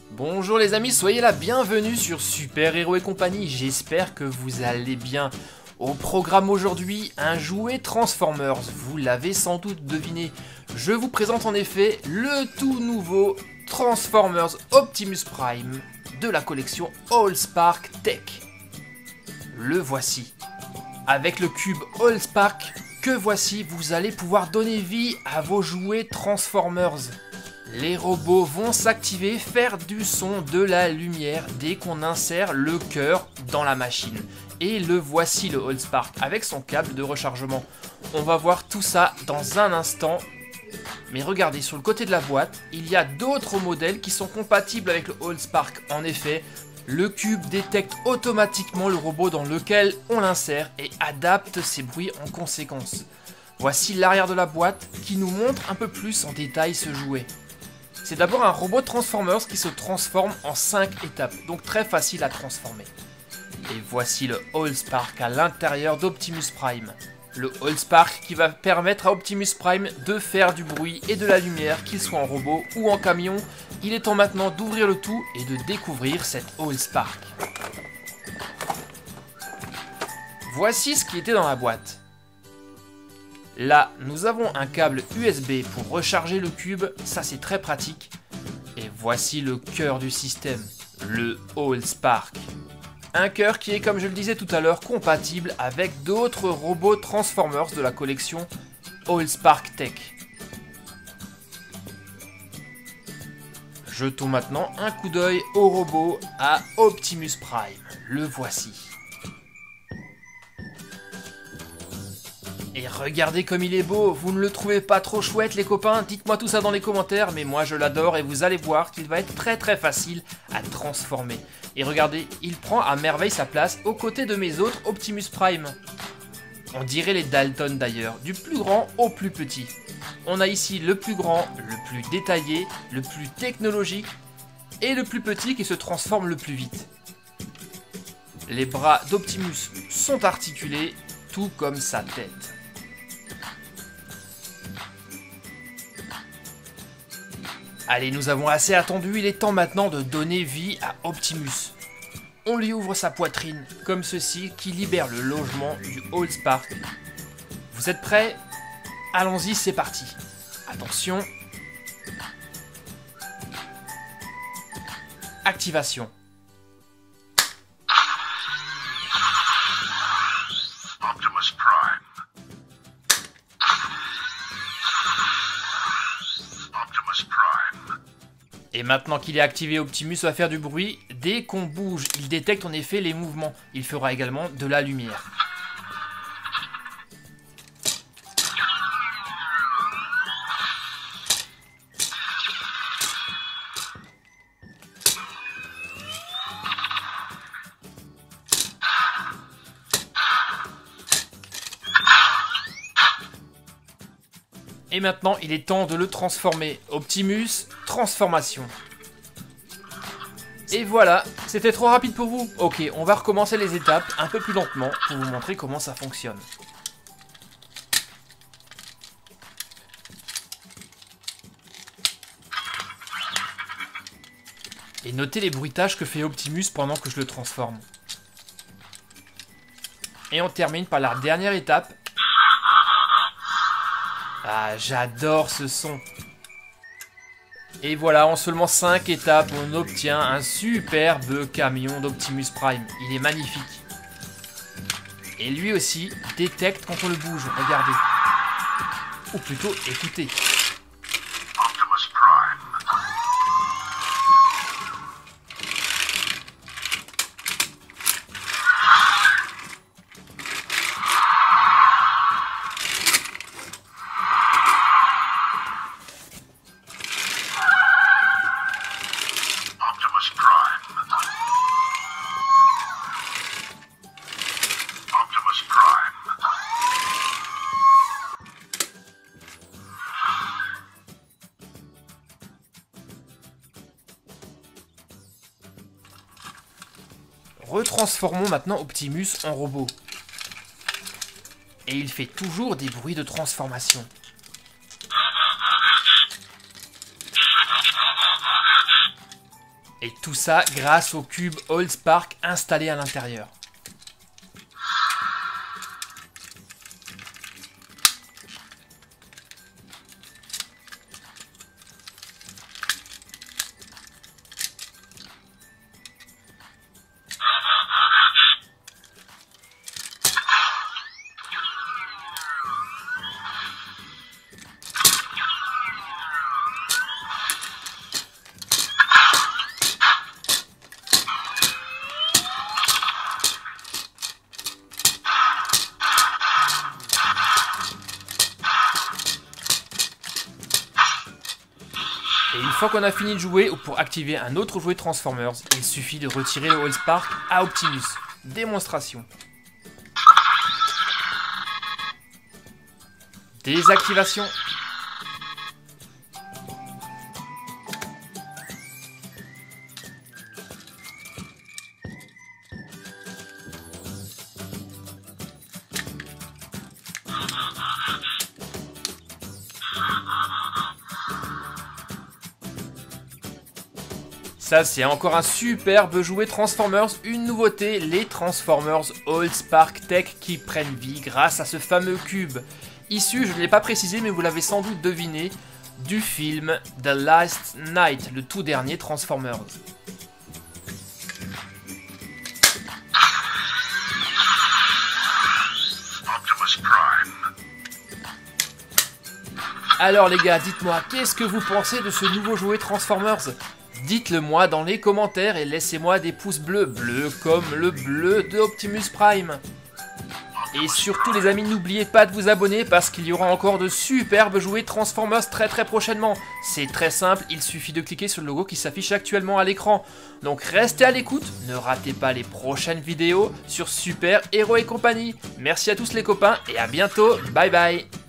Bonjour les amis, soyez la bienvenue sur Super Héros et compagnie, j'espère que vous allez bien. Au programme aujourd'hui, un jouet Transformers, vous l'avez sans doute deviné. Je vous présente en effet le tout nouveau Transformers Optimus Prime de la collection Allspark Tech. Le voici. Avec le cube Allspark que voici, vous allez pouvoir donner vie à vos jouets Transformers. Les robots vont s'activer, faire du son, de la lumière dès qu'on insère le cœur dans la machine. Et le voici le Allspark avec son câble de rechargement. On va voir tout ça dans un instant. Mais regardez, sur le côté de la boîte, il y a d'autres modèles qui sont compatibles avec le Allspark. En effet, le cube détecte automatiquement le robot dans lequel on l'insère et adapte ses bruits en conséquence. Voici l'arrière de la boîte qui nous montre un peu plus en détail ce jouet. C'est d'abord un robot Transformers qui se transforme en 5 étapes, donc très facile à transformer. Et voici le Allspark à l'intérieur d'Optimus Prime. Le Allspark qui va permettre à Optimus Prime de faire du bruit et de la lumière, qu'il soit en robot ou en camion. Il est temps maintenant d'ouvrir le tout et de découvrir cet Allspark. Voici ce qui était dans la boîte. Là, nous avons un câble USB pour recharger le cube, ça c'est très pratique. Et voici le cœur du système, le Allspark. Un cœur qui est, comme je le disais tout à l'heure, compatible avec d'autres robots Transformers de la collection Allspark Tech. Jetons maintenant un coup d'œil au robot à Optimus Prime, le voici. Et regardez comme il est beau, vous ne le trouvez pas trop chouette les copains? Dites-moi tout ça dans les commentaires, mais moi je l'adore et vous allez voir qu'il va être très facile à transformer. Et regardez, il prend à merveille sa place aux côtés de mes autres Optimus Prime. On dirait les Dalton d'ailleurs, du plus grand au plus petit. On a ici le plus grand, le plus détaillé, le plus technologique et le plus petit qui se transforme le plus vite. Les bras d'Optimus sont articulés, tout comme sa tête. Allez, nous avons assez attendu, il est temps maintenant de donner vie à Optimus. On lui ouvre sa poitrine, comme ceci, qui libère le logement du Allspark. Vous êtes prêts? Allons-y, c'est parti. Attention. Activation. Optimus Prime. Optimus Prime. Et maintenant qu'il est activé, Optimus va faire du bruit. Dès qu'on bouge, il détecte en effet les mouvements. Il fera également de la lumière. Et maintenant, il est temps de le transformer. Optimus, transformation. Et voilà, c'était trop rapide pour vous. Ok, on va recommencer les étapes un peu plus lentement pour vous montrer comment ça fonctionne. Et notez les bruitages que fait Optimus pendant que je le transforme. Et on termine par la dernière étape. Ah, j'adore ce son. Et voilà, en seulement 5 étapes, on obtient un superbe camion d'Optimus Prime. Il est magnifique. Et lui aussi détecte quand on le bouge, regardez. Ou plutôt, écoutez. Optimus Prime. Optimus Prime. Optimus Prime. Retransformons maintenant Optimus en robot. Et il fait toujours des bruits de transformation. Et tout ça grâce au cube Allspark installé à l'intérieur. Et une fois qu'on a fini de jouer, ou pour activer un autre jouet Transformers, il suffit de retirer le Allspark à Optimus. Démonstration. Désactivation. Ça, c'est encore un superbe jouet Transformers, une nouveauté, les Transformers Allspark Tech qui prennent vie grâce à ce fameux cube. Issu, je ne l'ai pas précisé, mais vous l'avez sans doute deviné, du film The Last Knight, le tout dernier Transformers. Optimus Prime. Alors les gars, dites-moi, qu'est-ce que vous pensez de ce nouveau jouet Transformers ? Dites-le moi dans les commentaires et laissez-moi des pouces bleus, bleus comme le bleu de Optimus Prime. Et surtout les amis, n'oubliez pas de vous abonner parce qu'il y aura encore de superbes jouets Transformers très prochainement. C'est très simple, il suffit de cliquer sur le logo qui s'affiche actuellement à l'écran. Donc restez à l'écoute, ne ratez pas les prochaines vidéos sur Super Héros et compagnie. Merci à tous les copains et à bientôt, bye bye.